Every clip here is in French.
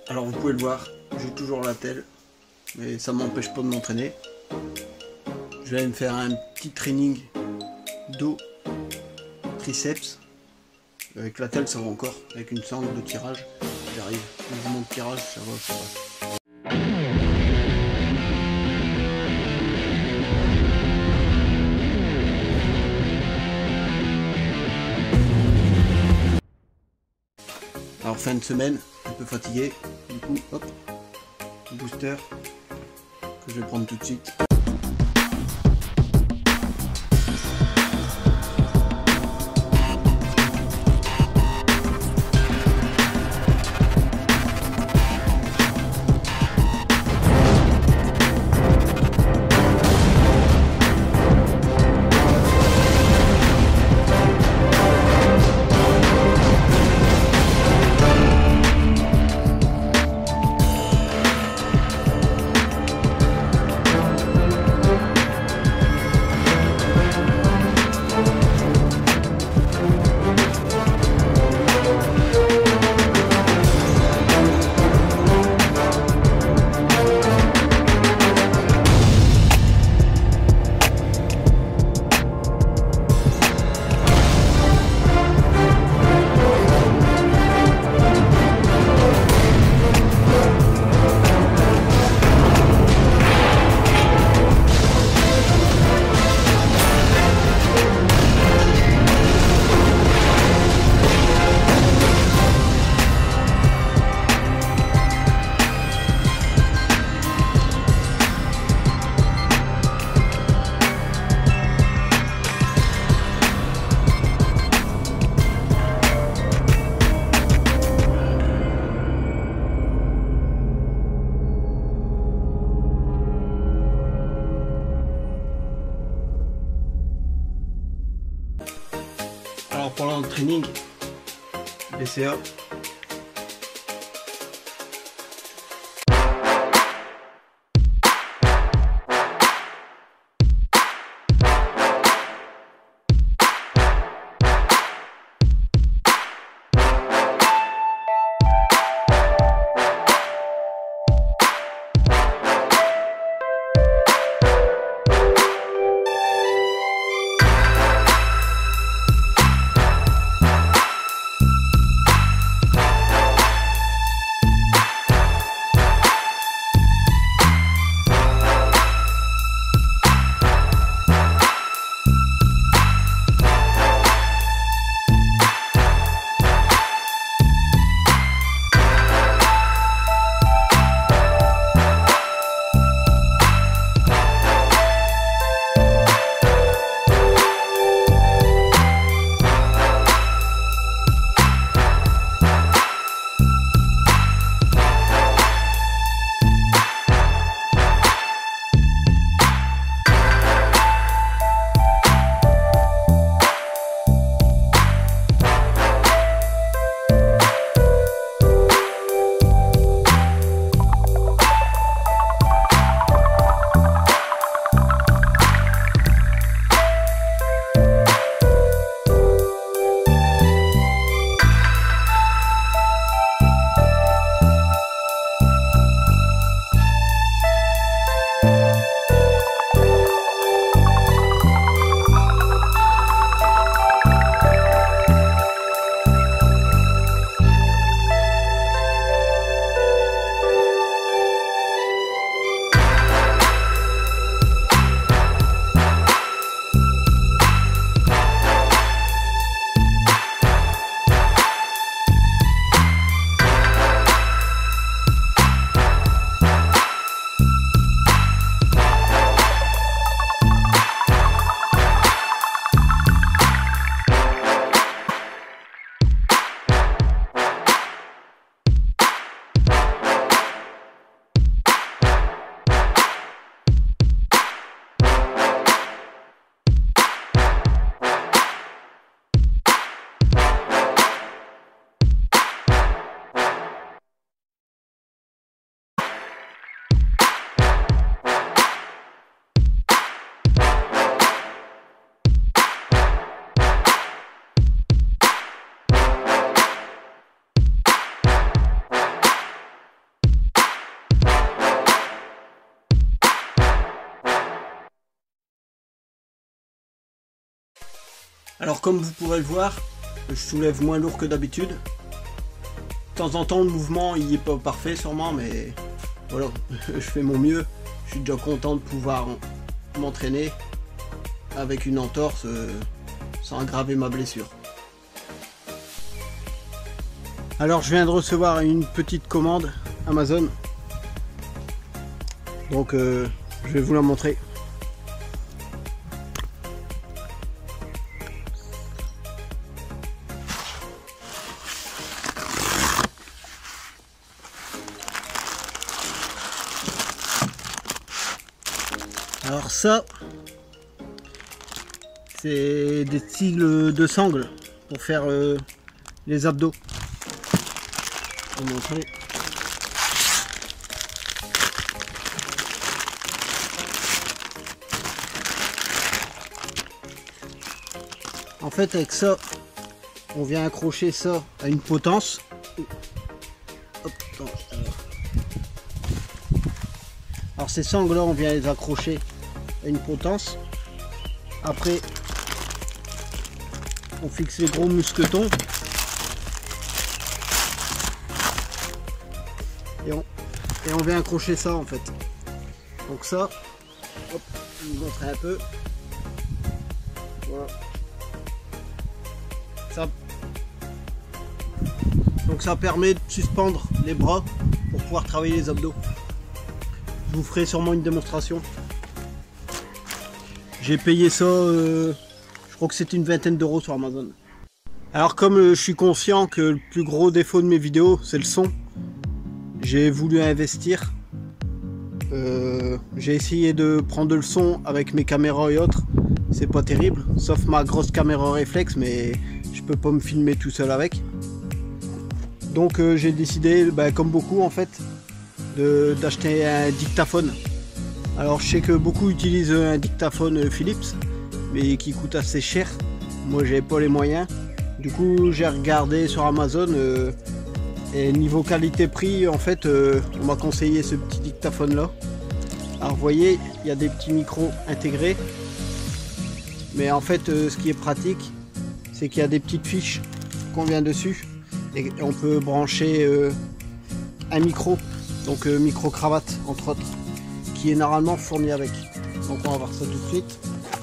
Alors vous pouvez le voir, j'ai toujours la telle, mais ça m'empêche pas de m'entraîner. Je vais aller me faire un petit training dos, triceps. Avec la telle ça va encore, avec une sangle de tirage, j'arrive. Mouvement de tirage, ça va, ça va. Alors fin de semaine, un peu fatigué, du coup hop, booster que je vais prendre tout de suite. Alors pendant le training, BCA, Alors comme vous pourrez le voir, je soulève moins lourd que d'habitude. De temps en temps le mouvement il est pas parfait sûrement, mais voilà, je fais mon mieux. Je suis déjà content de pouvoir m'entraîner avec une entorse sans aggraver ma blessure. Alors je viens de recevoir une petite commande Amazon. Donc je vais vous la montrer. Alors ça, c'est des styles de sangle pour faire les abdos. Je vais vous montrer. En fait, avec ça, on vient accrocher ça à une potence. Hop, alors ces sangles là, on vient les accrocher à une potence. Après, on fixe les gros mousquetons. Et on vient accrocher ça en fait. Donc ça, hop, je vais vous montrer un peu. Voilà. Donc ça permet de suspendre les bras pour pouvoir travailler les abdos. Je vous ferai sûrement une démonstration. J'ai payé ça, je crois que c'était une vingtaine d'euros sur Amazon. Alors comme je suis conscient que le plus gros défaut de mes vidéos c'est le son, j'ai voulu investir. J'ai essayé de prendre le son avec mes caméras et autres. C'est pas terrible, sauf ma grosse caméra réflexe, mais je peux pas me filmer tout seul avec. Donc j'ai décidé, comme beaucoup en fait, d'acheter un dictaphone. Alors je sais que beaucoup utilisent un dictaphone Philips, mais qui coûte assez cher. Moi j'ai pas les moyens. Du coup j'ai regardé sur Amazon et niveau qualité-prix, en fait, on m'a conseillé ce petit dictaphone là. Alors vous voyez, il y a des petits micros intégrés. Mais en fait, ce qui est pratique, c'est qu'il y a des petites fiches qu'on vient dessus. Et on peut brancher un micro, donc micro cravate entre autres, qui est normalement fourni avec. Donc on va voir ça tout de suite.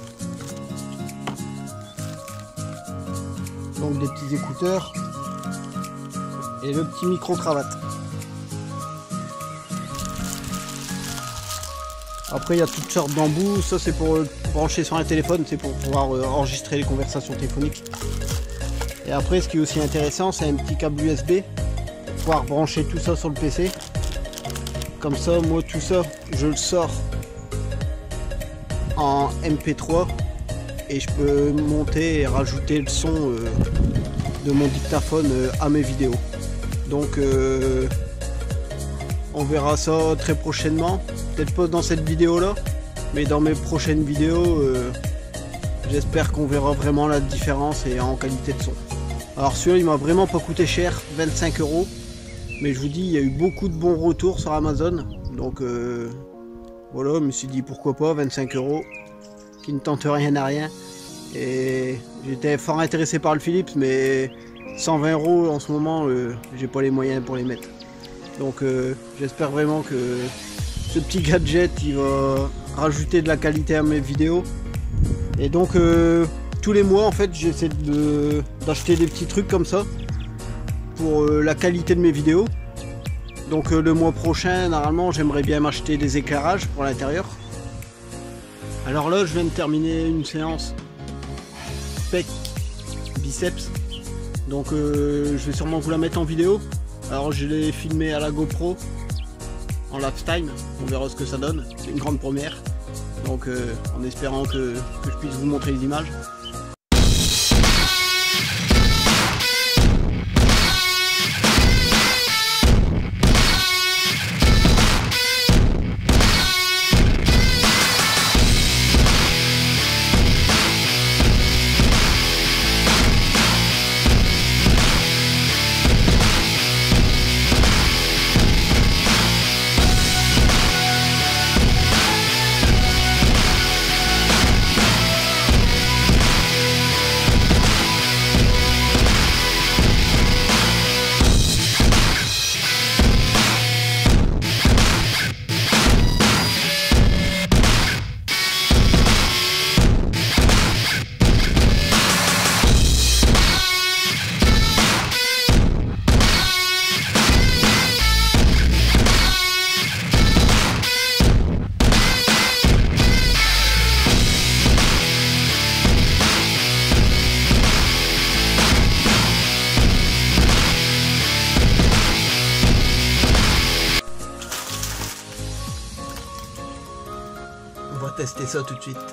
Donc des petits écouteurs et le petit micro cravate. Après il y a toutes sortes d'embouts, ça c'est pour brancher sur un téléphone, c'est pour pouvoir enregistrer les conversations téléphoniques. Et après ce qui est aussi intéressant, c'est un petit câble USB pour pouvoir brancher tout ça sur le PC. Comme ça, moi tout ça, je le sors en MP3 et je peux monter et rajouter le son de mon dictaphone à mes vidéos. Donc on verra ça très prochainement, peut-être pas dans cette vidéo là, mais dans mes prochaines vidéos, j'espère qu'on verra vraiment la différence et en qualité de son. Alors celui-là il m'a vraiment pas coûté cher, 25 euros, mais je vous dis il y a eu beaucoup de bons retours sur Amazon, donc voilà, je me suis dit pourquoi pas, 25 euros, qui ne tente rien à rien. Et j'étais fort intéressé par le Philips, mais 120 euros en ce moment, j'ai pas les moyens pour les mettre. Donc j'espère vraiment que ce petit gadget il va rajouter de la qualité à mes vidéos. Et donc tous les mois en fait j'essaie d'acheter des petits trucs comme ça pour la qualité de mes vidéos. Donc le mois prochain normalement j'aimerais bien m'acheter des éclairages pour l'intérieur. Alors là je viens de terminer une séance pec biceps, donc je vais sûrement vous la mettre en vidéo. Alors je l'ai filmé à la GoPro en lifetime, on verra ce que ça donne, c'est une grande première, donc en espérant que je puisse vous montrer les images. tester ça tout de suite.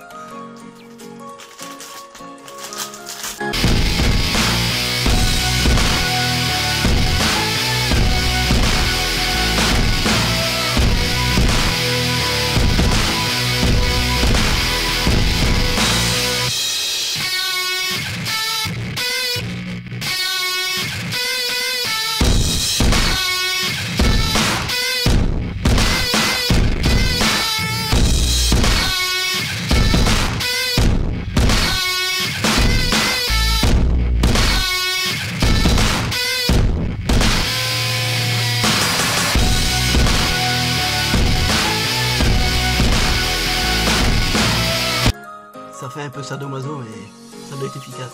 Ça fait un peu sadomaso, mais ça doit être efficace.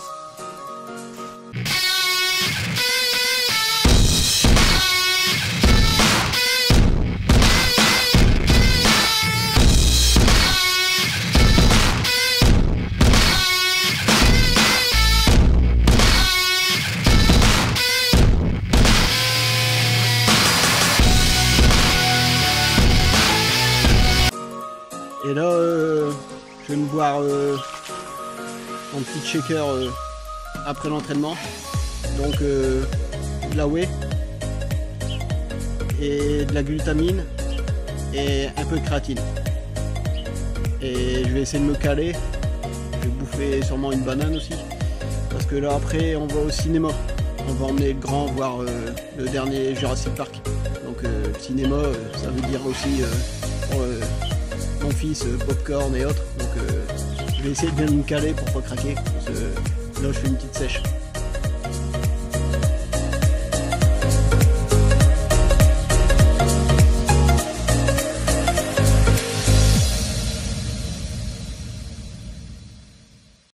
Et là, je vais me boire un petit shaker après l'entraînement. Donc de la whey et de la glutamine et un peu de créatine. Et je vais essayer de me caler. Je vais bouffer sûrement une banane aussi. Parce que là après on va au cinéma. On va emmener le grand voir le dernier Jurassic Park. Donc le cinéma, ça veut dire aussi pour mon fils, popcorn et autres. Donc je vais essayer de bien me caler pour pas craquer. Parce que là je fais une petite sèche.